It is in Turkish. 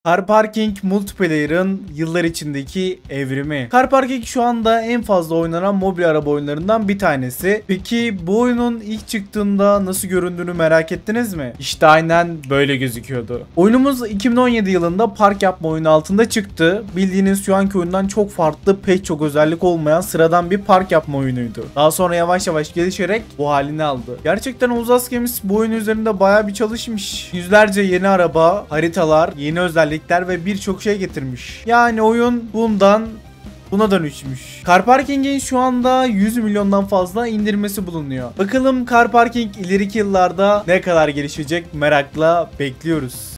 Car Parking Multiplayer'ın yıllar içindeki evrimi. Car Parking şu anda en fazla oynanan mobil araba oyunlarından bir tanesi. Peki bu oyunun ilk çıktığında nasıl göründüğünü merak ettiniz mi? İşte aynen böyle gözüküyordu. Oyunumuz 2017 yılında park yapma oyunu altında çıktı. Bildiğiniz şu anki oyundan çok farklı, pek çok özellik olmayan sıradan bir park yapma oyunuydu. Daha sonra yavaş yavaş gelişerek bu halini aldı. Gerçekten Oğuz Games bu oyun üzerinde bayağı bir çalışmış. Yüzlerce yeni araba, haritalar, yeni özellikler ve birçok şey getirmiş. Yani oyun buna dönüşmüş. Car Parking'in şu anda 100 milyondan fazla indirmesi bulunuyor. Bakalım Car Parking ileriki yıllarda ne kadar gelişecek, merakla bekliyoruz.